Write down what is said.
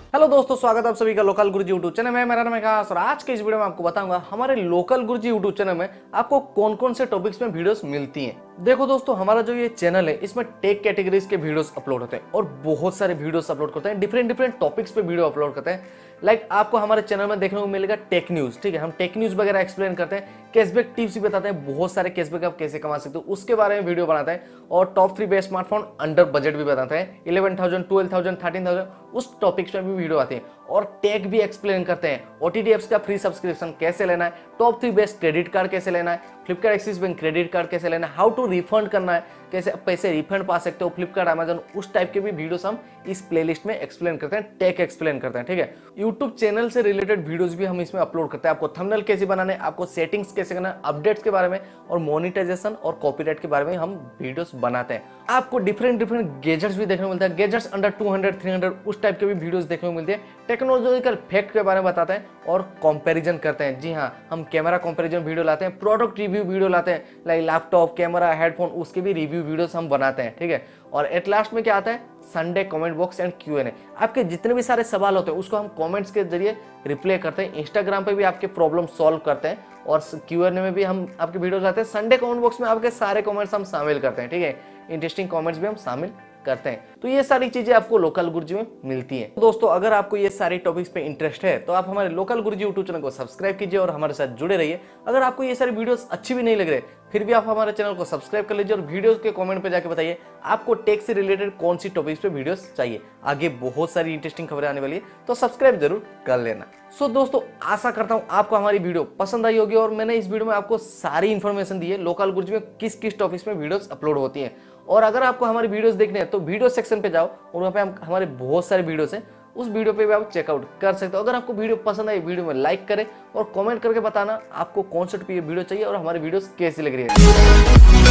Hello दोस्तों, स्वागत है आप सभी का लोकल गुरुजी यूट्यूब चैनल में। मेरा नाम है आकाश और आज के इस वीडियो में आपको बताऊंगा हमारे लोकल गुरुजी यूट्यूब चैनल में आपको कौन कौन से टॉपिक्स में वीडियोस मिलती हैं। देखो दोस्तों, हमारा जो ये चैनल है इसमें टेक कैटेगरीज के वीडियोस अपलोड होते हैं और बहुत सारे वीडियोस अपलोड करते हैं, डिफरेंट टॉपिक्स पे वीडियो अपलोड करते हैं। लाइक आपको हमारे चैनल में देखने को मिलेगा टेक न्यूज, ठीक है। हम टेक न्यूज वगैरह एक्सप्लेन करते हैं, कैशबैक टिप्स भी बताते हैं, बहुत सारे कैशबैक आप कैसे कमा सकते हो उसके बारे में वीडियो बनाते हैं और top 3 best smartphone under budget भी बताते हैं। 11,000, 12,000, 13,000 उस टॉपिक्स में भी वीडियो आती है और टेक भी एक्सप्लेन करते हैं। ओटीटी एप्स का फ्री सब्सक्रिप्शन कैसे लेना है, टॉप 3 बेस्ट क्रेडिट कार्ड कैसे लेना है, Flipkart Axis bank credit card कैसे लेना है, हाउ टू रिफंड करना है, कैसे पैसे रिफंड पा सकते हो फ्लिपकार्ट अमेजन, उस टाइप के भी वीडियोस हम इस प्लेलिस्ट में एक्सप्लेन करते हैं, टेक एक्सप्लेन करते हैं, ठीक है। यूट्यूब चैनल से रिलेटेड वीडियोस भी हम इसमें अपलोड करते हैं। आपको थंबनेल कैसे बनाने, आपको सेटिंग्स कैसे करना, अपडेट्स के बारे में और मोनेटाइजेशन और कॉपीराइट के बारे में हम वीडियोस बनाते हैं। आपको डिफरेंट गैजेट्स भी देखने को मिलता है, गैजेट्स अंडर 200, 300 उस टाइप के भी वीडियोस देखने को मिलते हैं। टेक्नोलॉजिकल फैक्ट के बारे में बताते हैं और कंपैरिजन करते हैं। जी हाँ, हम कैमरा कंपैरिजन वीडियो लाते हैं, प्रोडक्ट रिव्यू वीडियो लाते हैं, लाइक लैपटॉप, कैमरा, हेडफोन, उसके भी रिव्यू वीडियोस हम बनाते हैं, ठीक है। और एट लास्ट में क्या आता है, Sunday comment box and Q&A। आपके जितने भी सारे सवाल होते हैं उसको हम कमेंट्स के जरिए रिप्लाई करते हैं। इंस्टाग्राम पे भी आपके प्रॉब्लम सॉल्व करते हैं और Q&A में भी हम आपके वीडियोस लाते हैं। संडे कमेंट बॉक्स में आपके सारे कमेंट्स हम शामिल करते हैं, ठीक है। इंटरेस्टिंग कमेंट्स भी हम शामिल करते हैं। तो ये सारी चीजें आपको लोकल गुरुजी में मिलती हैं। तो दोस्तों, अगर आपको ये सारी टॉपिक्स पे इंटरेस्ट है तो आप हमारे लोकल गुरुजी यूट्यूब चैनल को सब्सक्राइब कीजिए और हमारे साथ जुड़े रहिए। अगर आपको ये सारी वीडियोस अच्छी भी नहीं लग रहे फिर भी आप हमारे चैनल को सब्सक्राइब कर लीजिए और वीडियोस के कमेंट पे जाके बताइए आपको टेक से रिलेटेड कौन सी टॉपिक्स पे वीडियोस चाहिए। आगे बहुत सारी इंटरेस्टिंग खबरें आने वाली है, तो सब्सक्राइब जरूर कर लेना। सो दोस्तों, आशा करता हूँ आपको हमारी वीडियो पसंद आई होगी और मैंने इस वीडियो में आपको सारी इन्फॉर्मेशन दी है लोकल गुरुजी में किस किस टॉपिक्स में वीडियोस अपलोड होती हैं। और अगर आपको हमारी वीडियोस देखने हैं तो वीडियो सेक्शन पे जाओ और वहाँ पे हमारे बहुत सारे वीडियोस हैं, उस वीडियो पे भी आप चेकआउट कर सकते हो। अगर आपको वीडियो पसंद आई, वीडियो में लाइक करें और कमेंट करके बताना आपको कौन सा वीडियो चाहिए और हमारी वीडियोस कैसी लग रही है।